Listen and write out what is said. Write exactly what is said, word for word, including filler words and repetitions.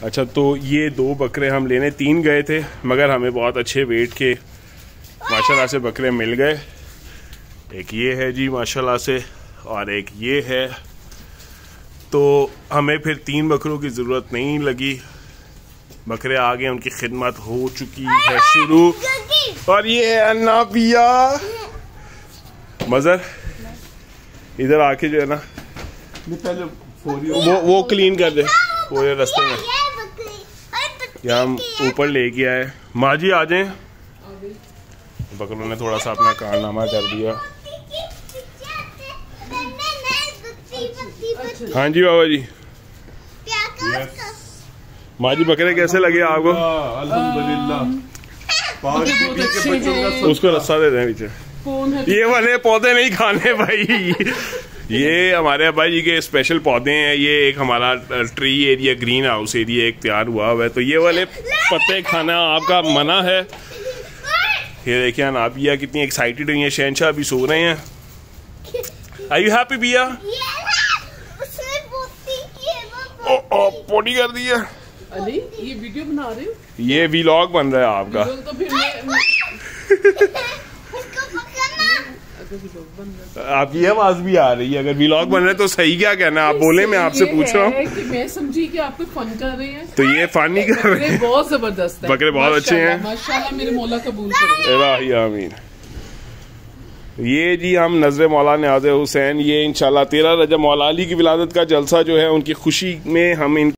अच्छा, तो ये दो बकरे हम लेने तीन गए थे, मगर हमें बहुत अच्छे वेट के माशाल्लाह से बकरे मिल गए। एक ये है जी माशाल्लाह से, और एक ये है। तो हमें फिर तीन बकरों की ज़रूरत नहीं लगी, बकरे आ गए, उनकी खिदमत हो चुकी है शुरू। और ये है अन्ना पिया मज़र, इधर आके जो है ना पहले वो वो क्लीन कर दे, वो ये रास्ते में या हम ऊपर लेके आए। माँ जी आ जाए। बकरों ने थोड़ा सा अपना कारनामा कर दिया। हाँ जी बाबा जी। माँ जी बकरे कैसे लगे आपको? अल्हम्दुलिल्लाह। उसको रस्सा दे दें पीछे। ये वाले पौधे नहीं खाने भाई, ये हमारे अब्बा जी के स्पेशल पौधे हैं। ये एक हमारा tree area, green house area एक तैयार हुआ हुआ है, तो ये वाले पत्ते खाना आपका मना है। ये देखिए अनाबिया कितनी एक्साइटेड हुई है। शहनशाह अभी सो रहे हैं। आर यू हैप्पी बिया? ओ ओ पोटी कर दी है। अली ये वीडियो बना रहे हो? ये व्लॉग बन रहा है आपका। तो फिर मैं... आपकी आवाज भी आ रही है। अगर व्लॉग बन रहा है तो सही क्या कहना, आप बोले, मैं आपसे पूछ रहा हूँ। मैं समझी कि आप फन कर रहे हैं, तो ये फन ही कर रहे हैं। बहुत जबरदस्त है, बकरे बहुत अच्छे हैं माशाल्लाह। मेरे मौला कबूल करे। आमीन। ये जी हम नजर मौला न्याज़ हुसैन, ये इंशाल्लाह तेरह रजब मौला अली की विलादत का जलसा जो है, उनकी खुशी में हम इन